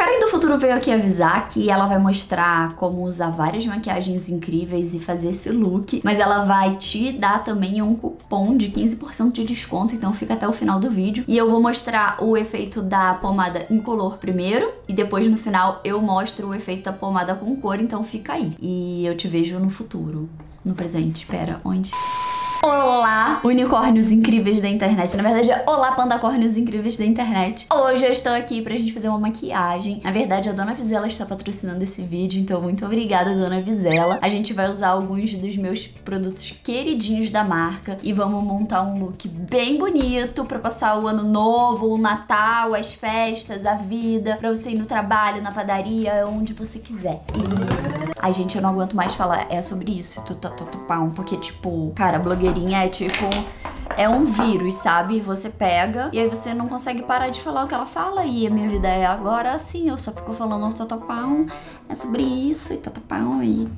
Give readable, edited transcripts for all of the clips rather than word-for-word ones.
Karen do futuro veio aqui avisar que ela vai mostrar como usar várias maquiagens incríveis e fazer esse look, mas ela vai te dar também um cupom de 15% de desconto, então fica até o final do vídeo. E eu vou mostrar o efeito da pomada incolor primeiro, e depois no final eu mostro o efeito da pomada com cor, então fica aí. E eu te vejo no futuro, no presente, espera, onde? Olá, unicórnios incríveis da internet. Na verdade é olá, pandacórnios incríveis da internet. Hoje eu estou aqui pra gente fazer uma maquiagem. Na verdade a Dona Vizela está patrocinando esse vídeo, então muito obrigada, Dona Vizela. A gente vai usar alguns dos meus produtos queridinhos da marca e vamos montar um look bem bonito pra passar o ano novo, o Natal, as festas, a vida, pra você ir no trabalho, na padaria, onde você quiser. E... ai, gente, eu não aguento mais falar sobre isso, porque, tipo, cara, blogueirinha é tipo... é um vírus, sabe? Você pega e aí você não consegue parar de falar o que ela fala. E a minha vida é agora assim, eu só fico falando totopão, é sobre isso e totopão e...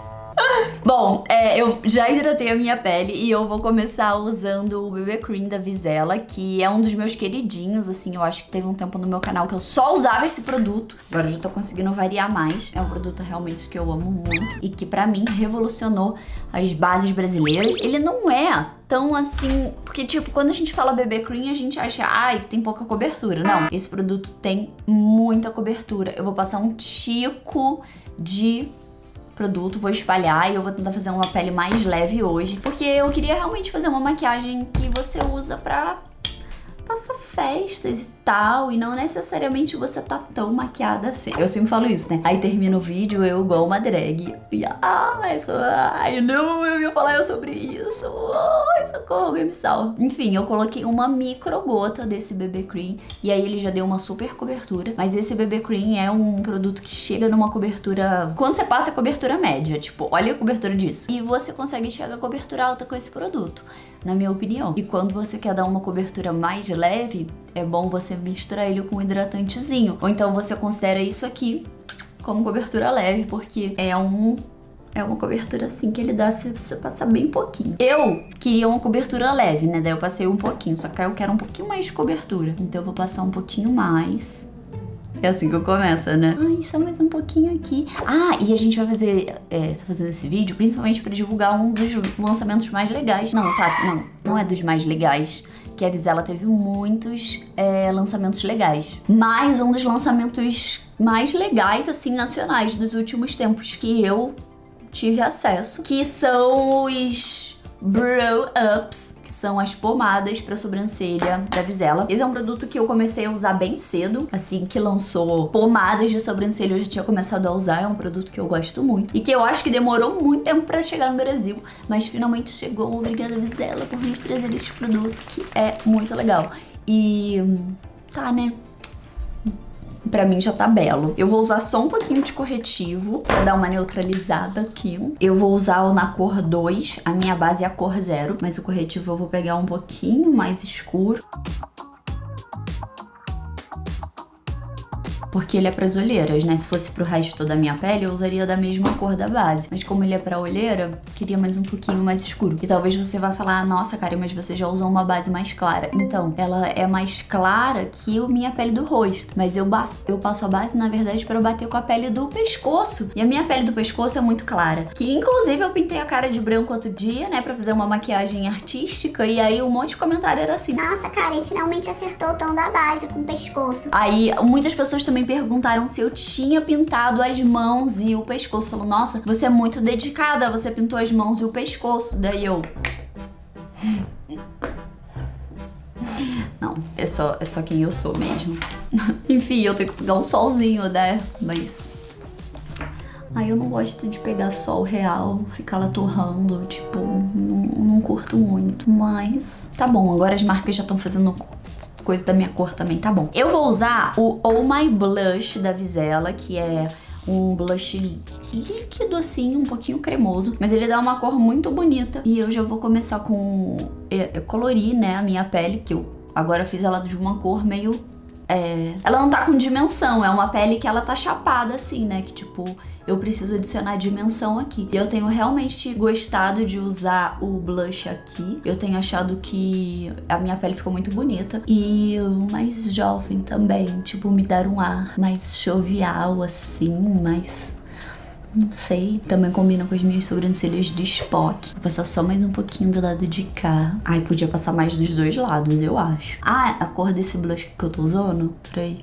Bom, eu já hidratei a minha pele e eu vou começar usando o BB Cream da Vizela, que é um dos meus queridinhos, assim, eu acho que teve um tempo no meu canal que eu só usava esse produto. Agora eu já tô conseguindo variar mais. É um produto realmente que eu amo muito e que pra mim revolucionou as bases brasileiras. Ele não é tão assim... porque, tipo, quando a gente fala BB Cream, a gente acha, ai, tem pouca cobertura. Não, esse produto tem muita cobertura. Eu vou passar um tico de... produto, vou espalhar e eu vou tentar fazer uma pele mais leve hoje, porque eu queria realmente fazer uma maquiagem que você usa pra passar festas e tal, e não necessariamente você tá tão maquiada assim. Eu sempre falo isso, né? Aí termina o vídeo, eu igual uma drag. E ai, não, eu ia falar sobre isso. Ai, socorro, alguém me salva. Enfim, eu coloquei uma micro gota desse BB Cream, e aí ele já deu uma super cobertura. Mas esse BB Cream é um produto que chega numa cobertura... quando você passa a cobertura média, tipo, olha a cobertura disso. E você consegue chegar a cobertura alta com esse produto, na minha opinião. E quando você quer dar uma cobertura mais leve, é bom você misturar ele com um hidratantezinho. Ou então você considera isso aqui como cobertura leve, porque é uma cobertura assim que ele dá se você passar bem pouquinho. Eu queria uma cobertura leve, né? Daí eu passei um pouquinho, só que aí eu quero um pouquinho mais de cobertura. Então eu vou passar um pouquinho mais. É assim que começa, né? Ai, só mais um pouquinho aqui. Ah, e a gente vai fazer... tá fazendo esse vídeo principalmente pra divulgar um dos lançamentos mais legais. Não é dos mais legais. Que a Vizela teve muitos lançamentos legais. Mas um dos lançamentos mais legais, assim, nacionais dos últimos tempos que eu tive acesso, que são os Brow Ups, que são as pomadas pra sobrancelha da Vizela. Esse é um produto que eu comecei a usar bem cedo, assim que lançou pomadas de sobrancelha eu já tinha começado a usar. É um produto que eu gosto muito e que eu acho que demorou muito tempo pra chegar no Brasil, mas finalmente chegou. Obrigada, Vizela, por nos trazer esse produto que é muito legal. E tá, né? Pra mim já tá belo. Eu vou usar só um pouquinho de corretivo pra dar uma neutralizada aqui. Eu vou usar na cor 2, a minha base é a cor 0, mas o corretivo eu vou pegar um pouquinho mais escuro. Porque ele é pras olheiras, né? Se fosse pro resto da minha pele, eu usaria da mesma cor da base. Mas como ele é pra olheira, queria mais um pouquinho mais escuro. E talvez você vá falar, nossa, Karen, mas você já usou uma base mais clara. Então, ela é mais clara que a minha pele do rosto. Mas eu passo a base, na verdade, pra bater com a pele do pescoço. E a minha pele do pescoço é muito clara. Que, inclusive, eu pintei a cara de branco outro dia, né? Pra fazer uma maquiagem artística. E aí, um monte de comentário era assim, nossa, Karen, finalmente acertou o tom da base com o pescoço. Aí, muitas pessoas também perguntaram se eu tinha pintado as mãos e o pescoço. Falou, nossa, você é muito dedicada, você pintou as mãos e o pescoço. Daí eu... não, é só quem eu sou mesmo. Enfim, eu tenho que pegar um solzinho, né? Mas... ai, eu não gosto de pegar sol real, ficar lá torrando, tipo, não curto muito. Mas tá bom, agora as marcas já estão fazendo coisa da minha cor também, tá bom. Eu vou usar o Oh My Blush da Vizela, que é um blush líquido assim, um pouquinho cremoso, mas ele dá uma cor muito bonita. E eu já vou começar com colorir, né, a minha pele, que eu agora fiz ela de uma cor meio ela não tá com dimensão, é uma pele que ela tá chapada assim, né? Que tipo, eu preciso adicionar dimensão aqui. E eu tenho realmente gostado de usar o blush aqui. Eu tenho achado que a minha pele ficou muito bonita. E mais jovem também, tipo, me dar um ar mais jovial assim, mais... não sei, também combina com as minhas sobrancelhas de Spock. Vou passar só mais um pouquinho do lado de cá. Ai, podia passar mais dos dois lados, eu acho. Ah, a cor desse blush que eu tô usando, peraí,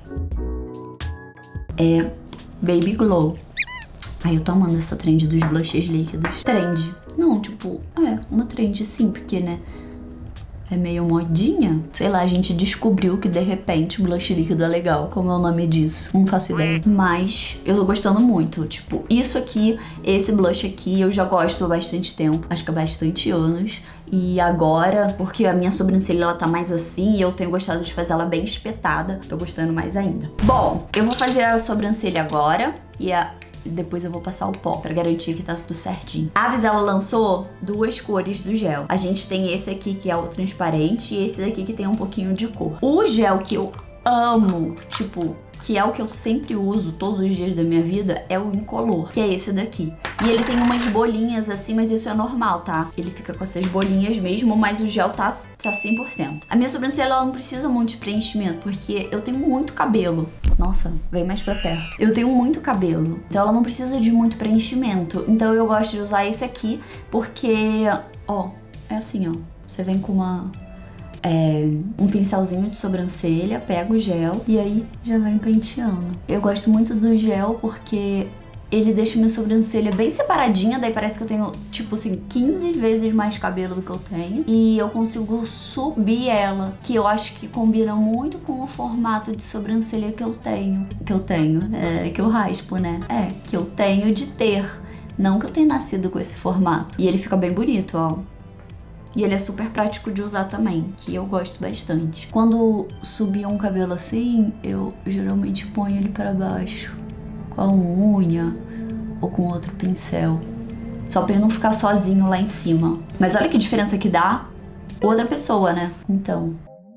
é Baby Glow. Ai, eu tô amando essa trend dos blushes líquidos. Trend. Não, tipo, uma trend sim, porque, né, é meio modinha. Sei lá, a gente descobriu que de repente blush líquido é legal. Como é o nome disso? Não faço ideia. Mas eu tô gostando muito. Tipo, isso aqui, esse blush aqui, eu já gosto há bastante tempo. Acho que há bastante anos. E agora, porque a minha sobrancelha ela tá mais assim e eu tenho gostado de fazer ela bem espetada. Tô gostando mais ainda. Bom, eu vou fazer a sobrancelha agora e depois eu vou passar o pó pra garantir que tá tudo certinho. A Avís, ela lançou duas cores do gel. A gente tem esse aqui que é o transparente e esse daqui que tem um pouquinho de cor. O gel que eu amo, tipo, que é o que eu sempre uso todos os dias da minha vida, é o incolor, que é esse daqui. E ele tem umas bolinhas assim, mas isso é normal, tá? Ele fica com essas bolinhas mesmo, mas o gel tá 100%. A minha sobrancelha, ela não precisa muito de preenchimento, porque eu tenho muito cabelo. Nossa, vem mais pra perto. Eu tenho muito cabelo, então ela não precisa de muito preenchimento. Então eu gosto de usar esse aqui, porque, ó, é assim, ó. Você vem com um pincelzinho de sobrancelha, pega o gel e aí já vem penteando. Eu gosto muito do gel porque ele deixa minha sobrancelha bem separadinha, daí parece que eu tenho, tipo assim, 15 vezes mais cabelo do que eu tenho. E eu consigo subir ela, que eu acho que combina muito com o formato de sobrancelha que eu tenho. Que eu raspo, né? Que eu tenho de ter. Não que eu tenha nascido com esse formato. E ele fica bem bonito, ó. E ele é super prático de usar também, que eu gosto bastante. Quando subir um cabelo assim, eu geralmente ponho ele pra baixo, com a unha ou com outro pincel. Só pra ele não ficar sozinho lá em cima. Mas olha que diferença que dá outra pessoa, né? Então...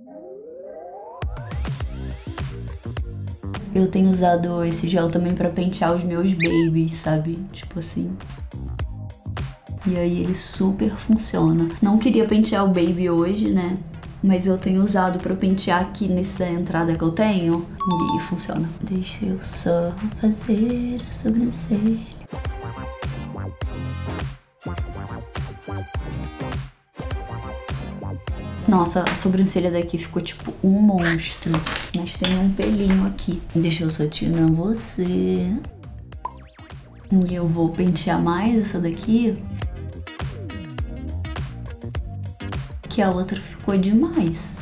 eu tenho usado esse gel também pra pentear os meus babies, sabe? Tipo assim... e aí ele super funciona. Não queria pentear o baby hoje, né? Mas eu tenho usado pra pentear aqui nessa entrada que eu tenho. E funciona. Deixa eu só fazer a sobrancelha. Nossa, a sobrancelha daqui ficou tipo um monstro. Mas tem um pelinho aqui. Deixa eu só tirar você. E eu vou pentear mais essa daqui. Que a outra ficou demais.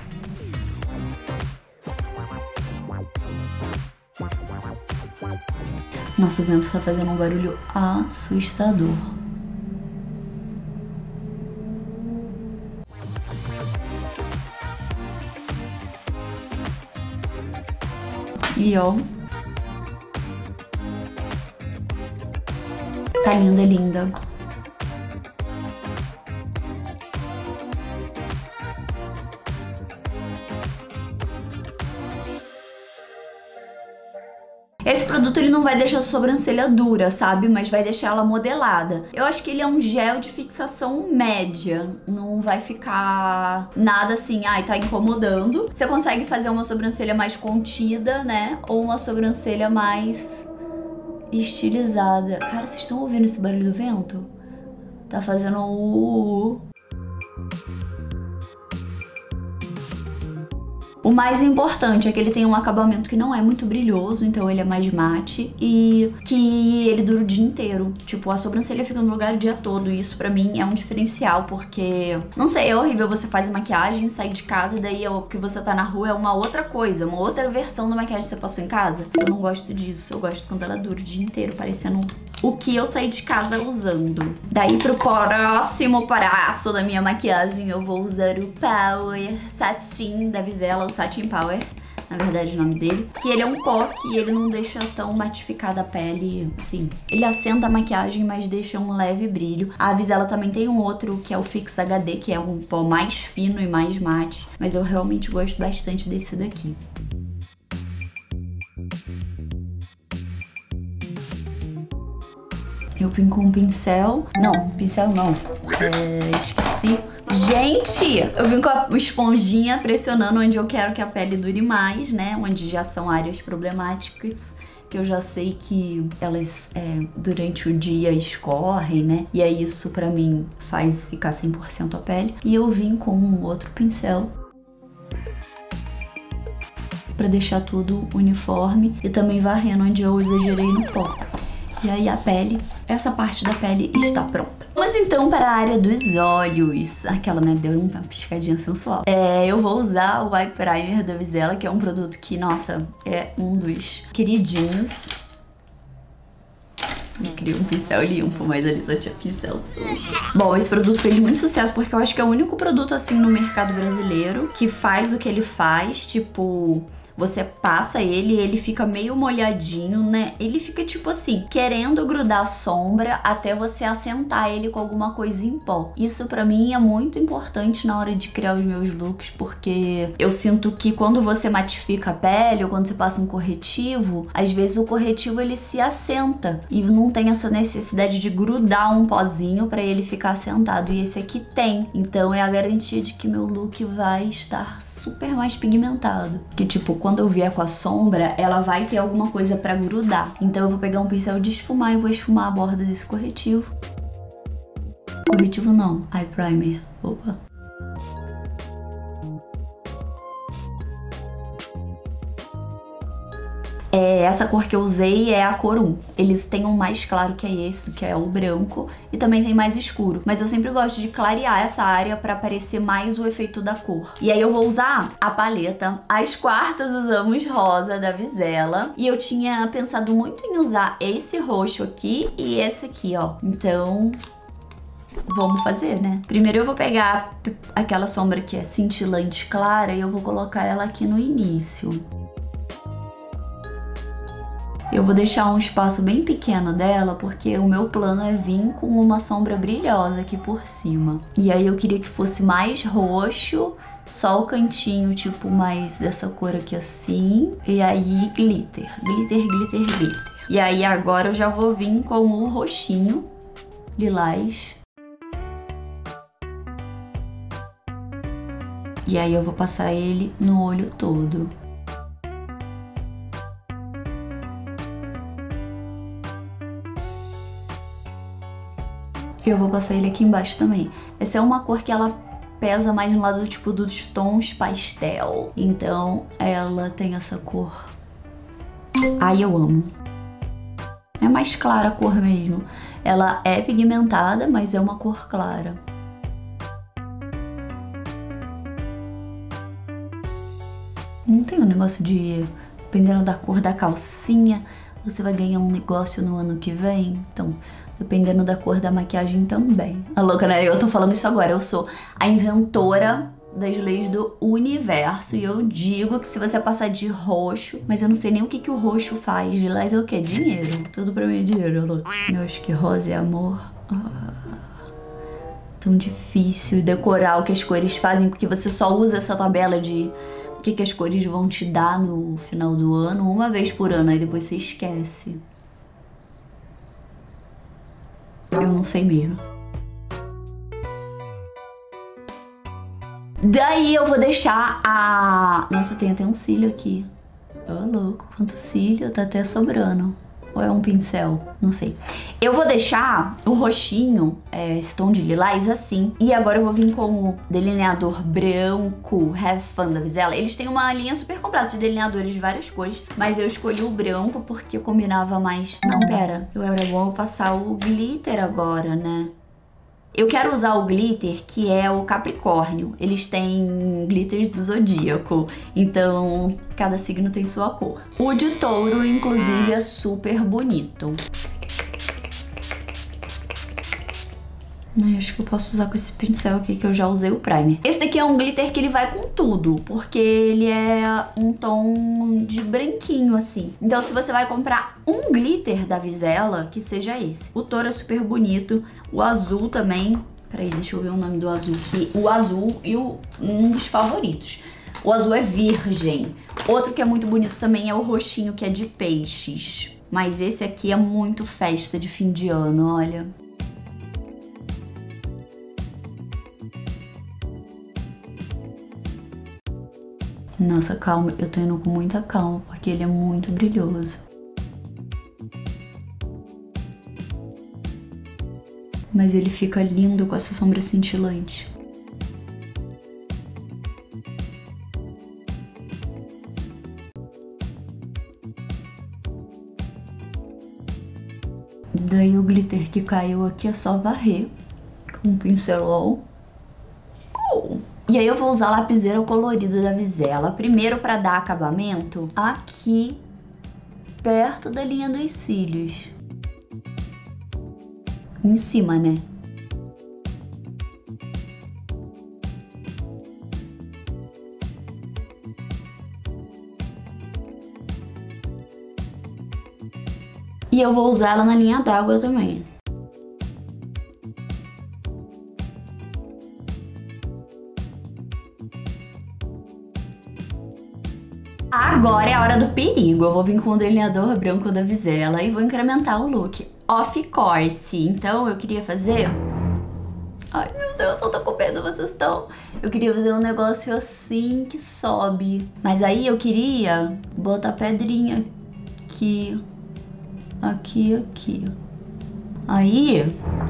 Nossa, o vento tá fazendo um barulho assustador. E ó, tá linda, linda. Esse produto ele não vai deixar a sobrancelha dura, sabe? Mas vai deixar ela modelada. Eu acho que ele é um gel de fixação média. Não vai ficar nada assim, ai, tá incomodando. Você consegue fazer uma sobrancelha mais contida, né? Ou uma sobrancelha mais estilizada. Cara, vocês estão ouvindo esse barulho do vento? Tá fazendo O mais importante é que ele tem um acabamento que não é muito brilhoso, então ele é mais mate e que ele dura o dia inteiro. Tipo, a sobrancelha fica no lugar o dia todo e isso pra mim é um diferencial, porque, não sei, é horrível você faz maquiagem, sai de casa e daí o que você tá na rua é uma outra coisa, uma outra versão da maquiagem que você passou em casa. Eu não gosto disso, eu gosto quando ela dura o dia inteiro, parecendo o que eu saí de casa usando. Daí pro próximo passo da minha maquiagem eu vou usar o Power Satin da Avizela, o Satin Power, na verdade o nome dele. Que ele é um pó que ele não deixa tão matificada a pele, assim. Ele acenta a maquiagem, mas deixa um leve brilho. A Avizela também tem um outro que é o Fix HD, que é um pó mais fino e mais mate. Mas eu realmente gosto bastante desse daqui. Eu vim com um pincel. Não, pincel não. Esqueci. Gente, eu vim com a esponjinha pressionando onde eu quero que a pele dure mais, né? Onde já são áreas problemáticas, que eu já sei que elas durante o dia escorrem, né? E aí isso pra mim faz ficar 100% a pele. E eu vim com um outro pincel pra deixar tudo uniforme e também varrendo onde eu exagerei no pó. E aí a pele, essa parte da pele está pronta. Vamos então para a área dos olhos. Aquela, né, deu uma piscadinha sensual. Eu vou usar o Eye Primer da Vizela, que é um produto que, nossa, é um dos queridinhos. Eu queria um pincel limpo, mas ali só tinha pincel sujo. Bom, esse produto fez muito sucesso porque eu acho que é o único produto assim no mercado brasileiro que faz o que ele faz, tipo... Você passa ele e ele fica meio molhadinho, né? Ele fica tipo assim, querendo grudar a sombra até você assentar ele com alguma coisa em pó. Isso pra mim é muito importante na hora de criar os meus looks, porque eu sinto que quando você matifica a pele ou quando você passa um corretivo, às vezes o corretivo ele se assenta e não tem essa necessidade de grudar um pozinho pra ele ficar assentado. E esse aqui tem. Então é a garantia de que meu look vai estar super mais pigmentado. Que tipo, quando eu vier com a sombra, ela vai ter alguma coisa pra grudar. Então eu vou pegar um pincel de esfumar e vou esfumar a borda desse corretivo. Corretivo não, Eye Primer. Opa. Essa cor que eu usei é a cor 1. Eles têm um mais claro que é esse, que é o branco, e também tem mais escuro. Mas eu sempre gosto de clarear essa área pra aparecer mais o efeito da cor. E aí eu vou usar a paleta. Às quartas usamos rosa da Vizela. E eu tinha pensado muito em usar esse roxo aqui e esse aqui, ó. Então... vamos fazer, né? Primeiro eu vou pegar aquela sombra que é cintilante clara e eu vou colocar ela aqui no início. Eu vou deixar um espaço bem pequeno dela, porque o meu plano é vir com uma sombra brilhosa aqui por cima. E aí eu queria que fosse mais roxo, só o cantinho, tipo, mais dessa cor aqui assim. E aí glitter, glitter, glitter, glitter. E aí agora eu já vou vir com o roxinho, lilás. E aí eu vou passar ele no olho todo. E eu vou passar ele aqui embaixo também. Essa é uma cor que ela pesa mais no lado tipo dos tons pastel. Então ela tem essa cor. Ai, eu amo. É mais clara a cor mesmo. Ela é pigmentada, mas é uma cor clara. Não tem um negócio de, dependendo da cor da calcinha, você vai ganhar um negócio no ano que vem. Então, dependendo da cor da maquiagem também. A louca, né? Eu tô falando isso agora. Eu sou a inventora das leis do universo. E eu digo que se você passar de roxo... Mas eu não sei nem o que que o roxo faz. Lilás é o quê? Dinheiro. Tudo pra mim é dinheiro, louca. Eu acho que rosa é amor. Tão difícil decorar o que as cores fazem, porque você só usa essa tabela de o que que as cores vão te dar no final do ano uma vez por ano, aí depois você esquece. Eu não sei mesmo. Daí eu vou deixar a... Nossa, tem até um cílio aqui. Ô, louco, quanto cílio, tá até sobrando. Ou é um pincel? Não sei. Eu vou deixar o roxinho, esse tom de lilás, assim. E agora eu vou vir com o delineador branco Have Fun da Vizela. Eles têm uma linha super completa de delineadores de várias cores, mas eu escolhi o branco porque combinava mais... Não, pera. Eu era bom passar o glitter agora, né? Eu quero usar o glitter que é o Capricórnio. Eles têm glitters do zodíaco, então cada signo tem sua cor. O de touro, inclusive, é super bonito. Acho que eu posso usar com esse pincel aqui que eu já usei o primer. Esse daqui é um glitter que ele vai com tudo, porque ele é um tom de branquinho, assim. Então se você vai comprar um glitter da Vizela, que seja esse. O touro é super bonito, o azul também. Peraí, deixa eu ver o nome do azul aqui. O azul e um dos favoritos. O azul é virgem. Outro que é muito bonito também é o roxinho, que é de peixes. Mas esse aqui é muito festa de fim de ano, olha. Nossa, calma, eu tô indo com muita calma, porque ele é muito brilhoso. Mas ele fica lindo com essa sombra cintilante. Daí o glitter que caiu aqui é só varrer com um pincelão. E aí eu vou usar a lapiseira colorida da Vizela. Primeiro para dar acabamento aqui perto da linha dos cílios. Em cima, né? E eu vou usar ela na linha d'água também. Agora é a hora do perigo. Eu vou vir com o delineador branco da Vizela e vou incrementar o look. Off course. Então eu queria fazer... Ai, meu Deus, eu tô com medo, vocês estão... Eu queria fazer um negócio assim que sobe. Mas aí eu queria botar pedrinha aqui. Aqui. Aí...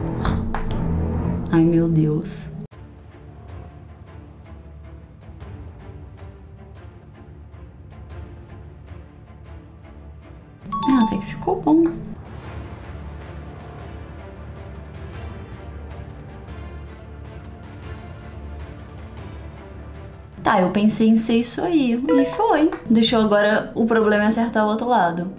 Ai, meu Deus. Até que ficou bom. Tá, eu pensei em ser isso aí. E foi. Deixou agora o problema é acertar o outro lado.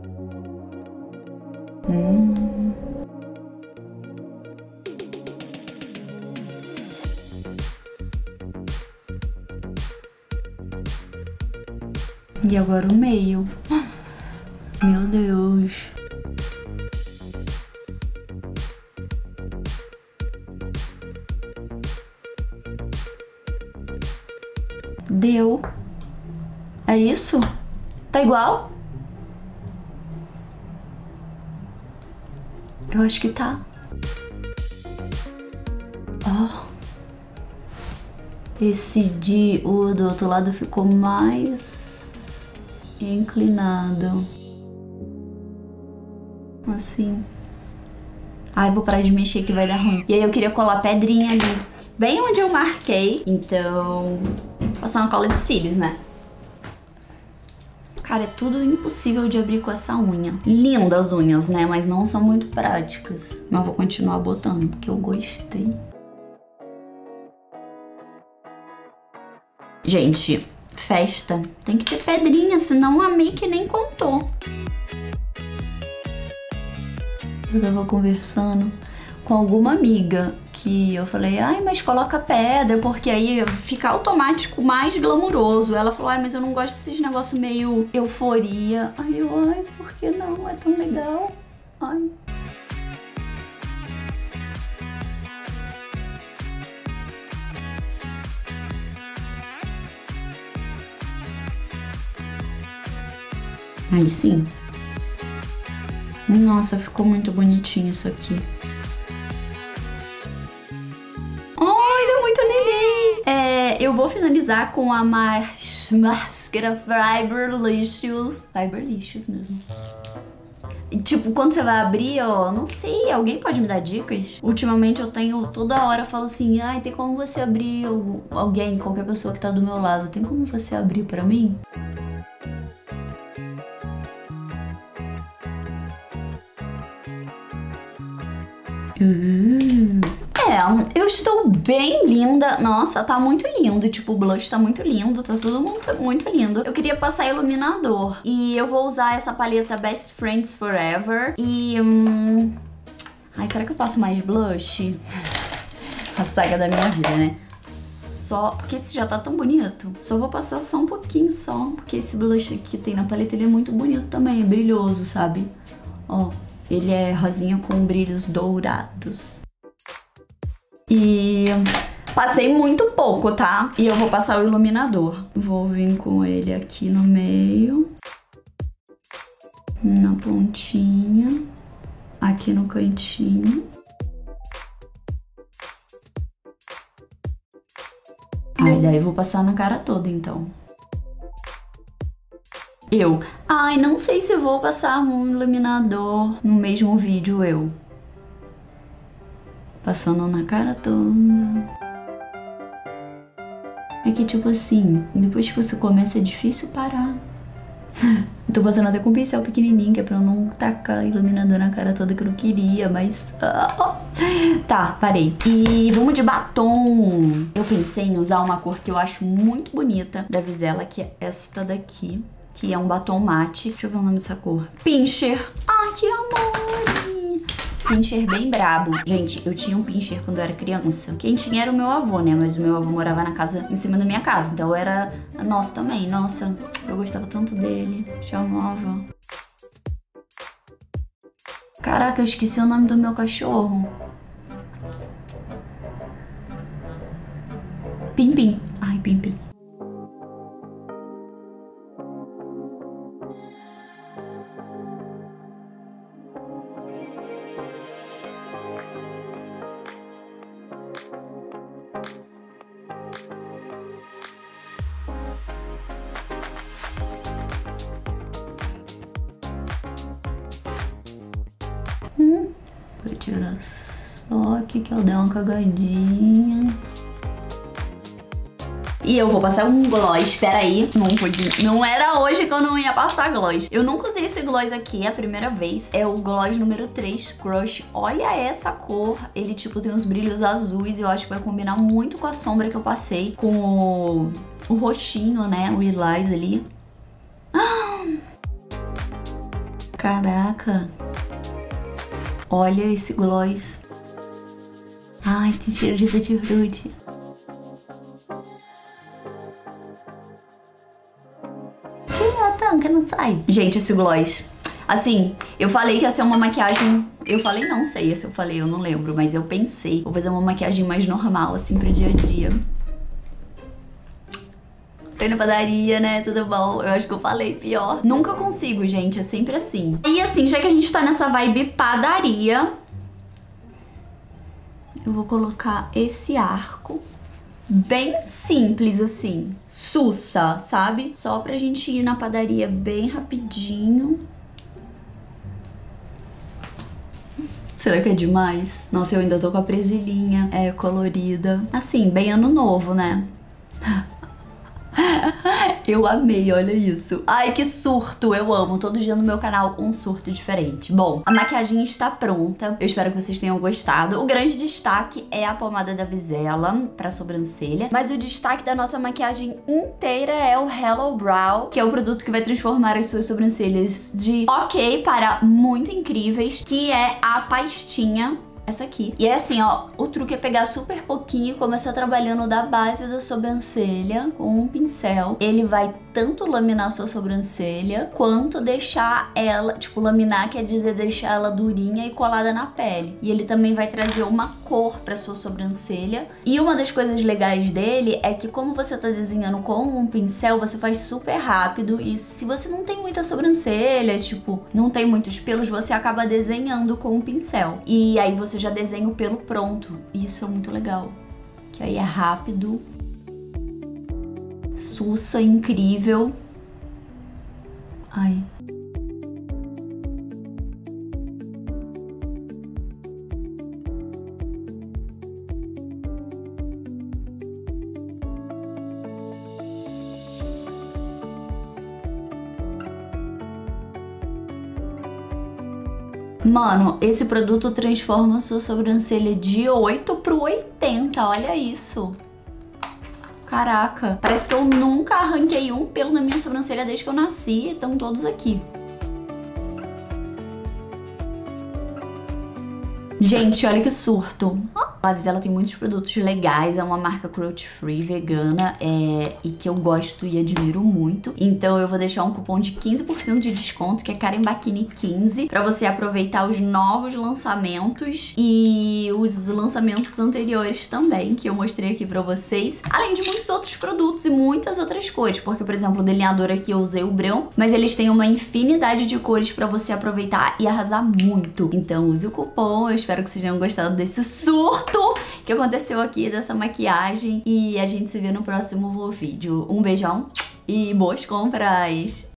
E agora o meio. Meu Deus. Deu. É isso? Tá igual? Eu acho que tá. Ó. O do outro lado ficou mais inclinado. Assim. Ai, vou parar de mexer que vai dar ruim. E aí eu queria colar pedrinha ali, bem onde eu marquei. Então, passar uma cola de cílios, né? Cara, é tudo impossível de abrir com essa unha. Lindas unhas, né? Mas não são muito práticas. Mas vou continuar botando, porque eu gostei. Gente, festa. Tem que ter pedrinha, senão a make nem contou. Eu tava conversando com alguma amiga que eu falei, ai, mas coloca pedra, porque aí fica automático mais glamuroso. Ela falou, ai, mas eu não gosto desses negócios meio euforia. Ai, por que não? É tão legal. Ai. Aí sim. Nossa, ficou muito bonitinho isso aqui. Ai, deu muito neném! Eu vou finalizar com a máscara Fiberlicious. Fiberlicious mesmo. E, tipo, quando você vai abrir, ó, não sei, alguém pode me dar dicas? Ultimamente eu tenho, toda hora eu falo assim, ai, tem como você abrir alguém, qualquer pessoa que tá do meu lado, tem como você abrir pra mim? Eu estou bem linda. Nossa, tá muito lindo. Tipo, o blush tá muito lindo. Tá tudo muito lindo. Eu queria passar iluminador. E eu vou usar essa paleta Best Friends Forever. E... Ai, será que eu passo mais blush? A saga da minha vida, né? Porque esse já tá tão bonito. Só vou passar só um pouquinho só. Porque esse blush aqui que tem na paleta, ele é muito bonito também. É brilhoso, sabe? Ó. Ele é rosinha com brilhos dourados. E passei muito pouco, tá? E eu vou passar o iluminador. Vou vir com ele aqui no meio. Na pontinha. Aqui no cantinho. Aí daí eu vou passar na cara toda, então. Ai, não sei se vou passar um iluminador no mesmo vídeo, passando na cara toda. É que, tipo assim, depois que você começa é difícil parar. Tô passando até com um pincel pequenininho, que é pra eu não tacar iluminador na cara toda, que eu não queria, mas... Tá, parei. E vamos de batom. Eu pensei em usar uma cor que eu acho muito bonita da Vizela, que é esta daqui, que é um batom mate. Deixa eu ver o nome dessa cor. Pincher. Ai, que amor! Pincher bem brabo. Gente, eu tinha um pincher quando eu era criança. Quem tinha era o meu avô, né? Mas o meu avô morava na casa, em cima da minha casa. Então era nosso também. Nossa, eu gostava tanto dele. Te amava. Caraca, eu esqueci o nome do meu cachorro. Pim-pim. Ai, Pim-pim. Vou tirar só aqui que eu dei uma cagadinha. E eu vou passar um gloss, peraí. Não era hoje que eu não ia passar gloss. Eu nunca usei esse gloss aqui, é a primeira vez. É o gloss número 3 Crush. Olha essa cor. Ele, tipo, tem uns brilhos azuis. Eu acho que vai combinar muito com a sombra que eu passei. Com o roxinho, né? O lilás ali. Caraca. Olha esse gloss. Ai, tem cheiro de tutti-frutti. Que não sai. Gente, esse gloss. Assim, eu falei que ia ser uma maquiagem... Eu falei, não sei se eu falei, eu não lembro. Mas eu pensei, vou fazer uma maquiagem mais normal, assim, pro dia a dia. Tô na padaria, né? Tudo bom? Eu acho que eu falei pior. Nunca consigo, gente. É sempre assim. E assim, já que a gente tá nessa vibe padaria, eu vou colocar esse arco. Bem simples, assim. Sussa, sabe? Só pra gente ir na padaria bem rapidinho. Será que é demais? Nossa, eu ainda tô com a presilhinha colorida. Assim, bem ano novo, né? Eu amei, olha isso. Ai, que surto, eu amo. Todo dia no meu canal um surto diferente. Bom, a maquiagem está pronta. Eu espero que vocês tenham gostado. O grande destaque é a pomada da Vizela pra sobrancelha. Mas o destaque da nossa maquiagem inteira é o Hello Brow, que é o produto que vai transformar as suas sobrancelhas de ok para muito incríveis, que é a pastinha. Essa aqui. E é assim, ó, o truque é pegar super pouquinho e começar trabalhando da base da sobrancelha com um pincel. Ele vai tanto laminar a sua sobrancelha, quanto deixar ela, tipo, laminar quer dizer deixar ela durinha e colada na pele. E ele também vai trazer uma cor pra sua sobrancelha. E uma das coisas legais dele é que como você tá desenhando com um pincel, você faz super rápido. E se você não tem muita sobrancelha, tipo, não tem muitos pelos, você acaba desenhando com um pincel. E aí você já desenha o pelo pronto. E isso é muito legal. Que aí é rápido. Sussa, incrível. Ai. Mano, esse produto transforma a sua sobrancelha de 8 pro 80, olha isso. Caraca, parece que eu nunca arranquei um pelo na minha sobrancelha desde que eu nasci, estão todos aqui. Gente, olha que surto. A Lavis, ela tem muitos produtos legais, é uma marca cruelty free, vegana, e que eu gosto e admiro muito. Então eu vou deixar um cupom de 15% de desconto, que é KarenBakini15, pra você aproveitar os novos lançamentos e os lançamentos anteriores também, que eu mostrei aqui pra vocês. Além de muitos outros produtos e muitas outras cores, porque, por exemplo, o delineador aqui eu usei o branco, mas eles têm uma infinidade de cores pra você aproveitar e arrasar muito. Então use o cupom, eu espero que vocês tenham gostado desse surto que aconteceu aqui, dessa maquiagem, e a gente se vê no próximo vídeo. Um beijão e boas compras!